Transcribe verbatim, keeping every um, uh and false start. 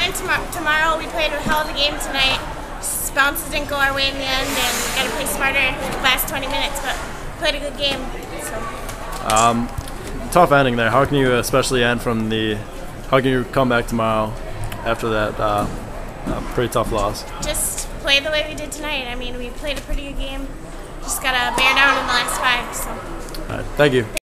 going into tomorrow, we played a hell of a game tonight. Just bounces didn't go our way in the end, and we got to play smarter the last twenty minutes, but played a good game. So. Um, tough ending there. How can you especially end from the, how can you come back tomorrow after that uh, uh, pretty tough loss? Just play the way we did tonight. I mean, we played a pretty good game. Just got to bear down in the last five. So. All right, thank you.